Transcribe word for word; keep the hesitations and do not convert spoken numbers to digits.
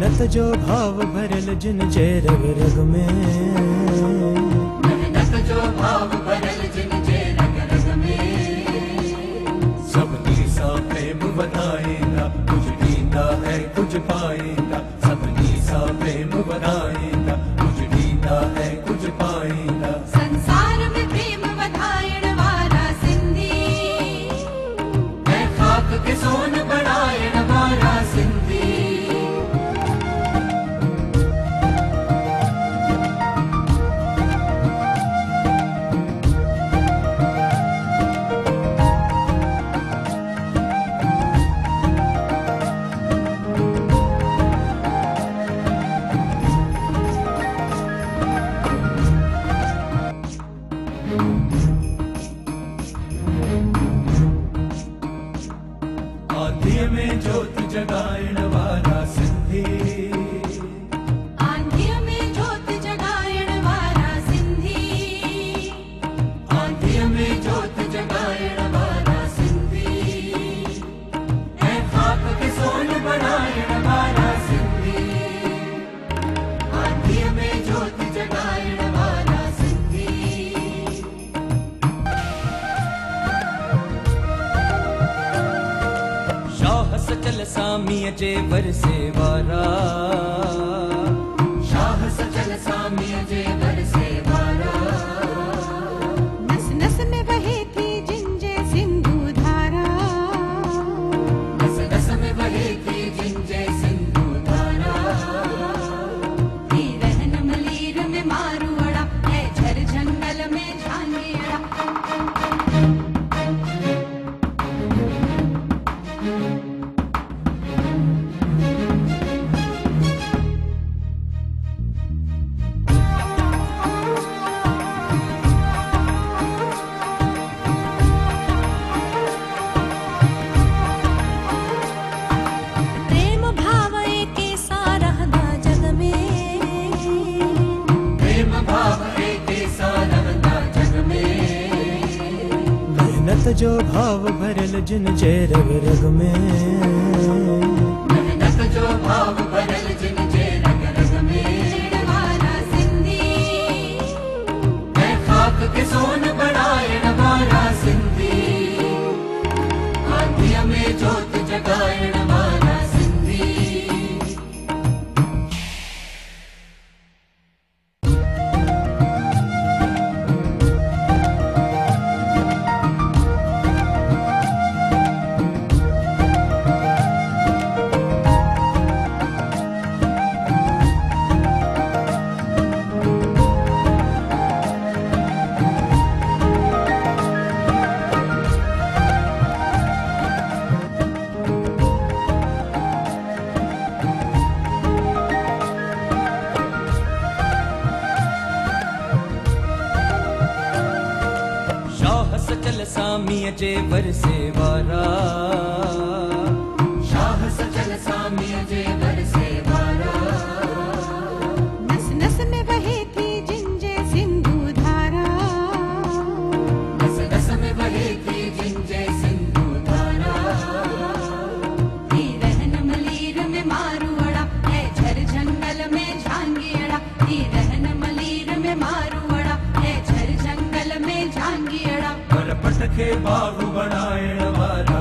मेहनत जो भाव भरल जिन जे रग रग में, मेहनत जो भाव भरल जिन जे रग रग में, सबनी सा प्रेम बनाएगा, कुछ दीदा है कुछ पाएगा, सबनी सा प्रेम बनाएगा, कुछ दीदा है कुछ पाएगा। संसार में प्रेम वधायण वाला सिंधी, है खाक के सोन बनायण वाला सिंधी। आंधिया में ज्योत जगायण वाला सिंधी, आंधिया में ज्योत जगायण वाला सिंधी, आंधिया में ज्योत जगायण वाला सिंधी, है खाक के सोन बनायण वाला सिंधी, आंधिया में ज्योत जगायण वाला सिंधी। शाह सचल सामीअ जे वरसे वारा, शाह सचल सामीअ जे वरसे वारा, नस नस में बहे थी जिंजे सिंधु धारा, नस नस में बहे थी जिंजे सिंधु धारा, ही रहन मलीर में मारुअड़ा, है झर जंगल में झांगियड़ा। प्रेम भाव एके सारहदा जग में, प्रेम भाव एके सारहदा जग में, मेहनत जो भाव भरल जिन जे रग रग में, मेहनत जो भाव भरल जिन जे रग रग में, वाला सिंधी, है खाक के सोन बनायण वाला सिंधी, आंधिया में ज्योत जगायण वाला सिंधी। शाह सचल सामीअ जे वरसे वारा, शाह सचल सामीअ जे वरसे वारा, नस नस में बहे थी जिंजे सिंधु धारा, नस नस में बहे थी जिंजे सिंधु धारा, ही रहन मलीर में मारुअड़ा, है झर जंगल में झांगियड़ा, ही रहन मलीर में मारुअड़ा, है झर जंगल में झांगियड़ा। पर पट के बाग बनायण वाला